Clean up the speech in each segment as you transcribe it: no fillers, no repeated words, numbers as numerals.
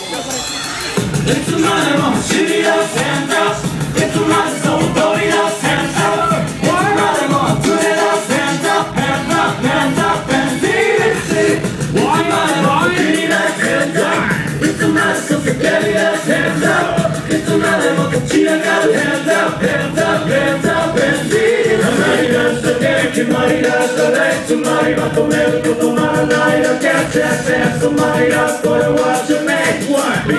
いつまでも走り出せんだ、いつまでそう踊り出せんだ、いつまでも溢れ出せんだ、変だ変だ変だ、いつまでも気になってんだ、いつまでそう叫び出せんだ、いつまでも勝ち上がる変だ変だ変だ変だ、決まり出したね、つまりまとめることまらないだけでつまり出すこれはじめ BSB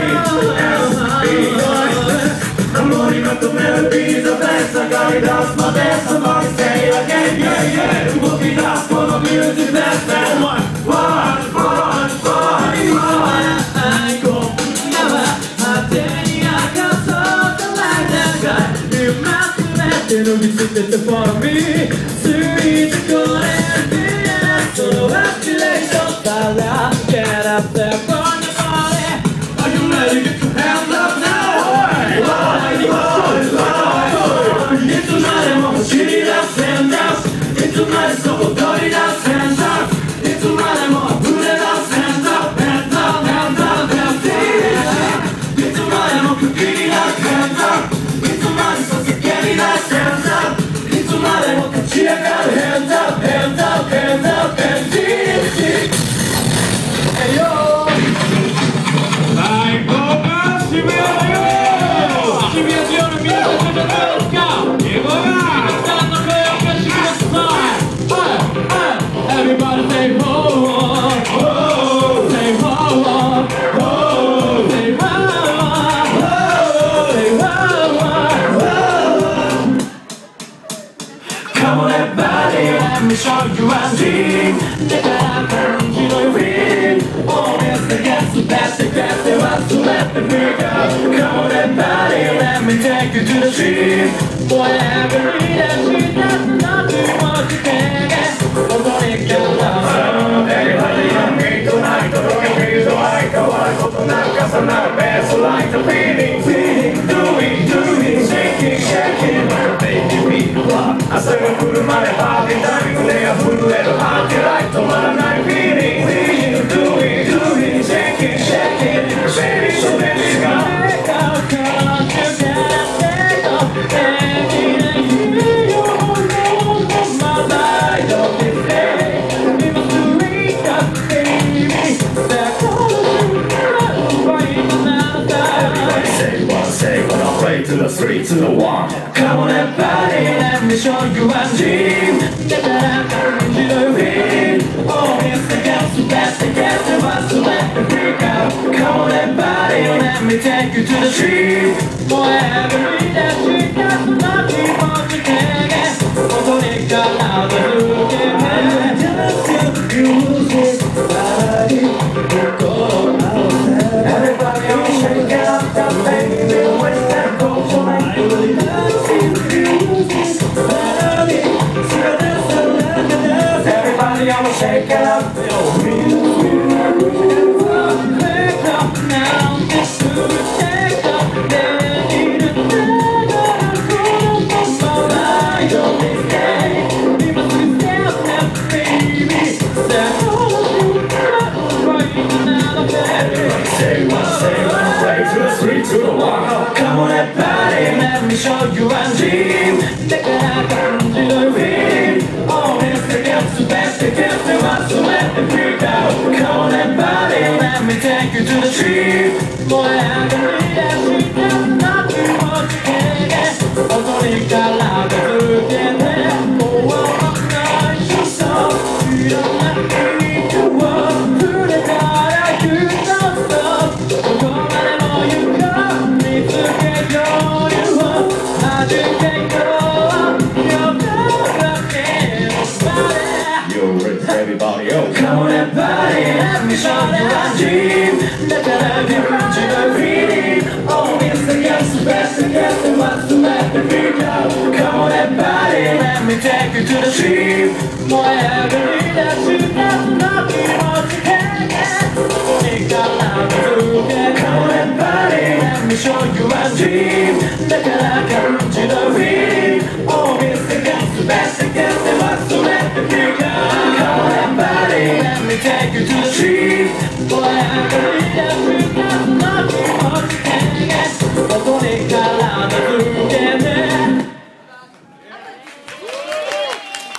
守りまとめるビーザベース上がり出すまでさまりせいだけ動き出すこのミュージックですね One伸びつけて for me ついてこれるそのアキレーションから Get up there from the body Are you ready? Get your hands up now いつまでも走り出せんだ、いつまでそう踊り出せんだ、いつまでも溢れ出せんだ、変だ変だ変だ、いつまでも釘になってんだ、いつまでそう叫び出せんだ、いつまでも勝ち上がる変だ変だ変だ変だ、最高が渋谷だよ、渋谷中の皆さんじゃないですか、英語が皆さんの声を貸してください。 Everybody say ho ho say ho ho say ho say ho Come on everybody let me show you a dream だから感じろよ Feel Always against the best against the worst to let the freak out Come on everybody let me take you to the street Whatever it is she does not do what you can踊りからEverybody on me tonight 届けフィールド愛変わることなく重なるベースライト Feeling feeling doing doing shaking shaking Baby we love 朝が来るまでパーティータイミングで溢れるハーティーライト止まらない Feeling feeling doing doing shaking shaking Baby so baby go To the 3 to the 1 Come on everybody let me show you a dream だから感じろよ Feel Always against the best against the worst to let the freak out Come on everybody let me take you to the street Whatever it is she does not keep on the thing 踊りから続けて Just you lose it Everybody shake it up that baby What's that Everybody I'ma shake it up Wake up now, just to shake up I don't need day We must be down now, baby That's all of you Right now, everybody say one, play to the 3 to the 1 Come on everybody, let me show you a dream だから感じろよ Feel Always against the best against the worst to let them freak out Come on everybody, let me take you to the street Boy, I can read that she does not do what you can 踊りから続けて Oh, I'm not sure so You don't have to need to walk through the dark You don't stop どこまでも行こう見つけよう You want educate you You're everybody, oh Come on everybody, let me show you a dream だから感じろ Feeling Always against the best against the worst to let the freak out Come on everybody, let me take you to the street Whatever it is she does not do what you can Come on everybody, let me show you a dream だから感じろ Feeling Always against the best against the worst to let the freak out Come on everybody, let me take you to the street Boy, I believe that we got nothing たず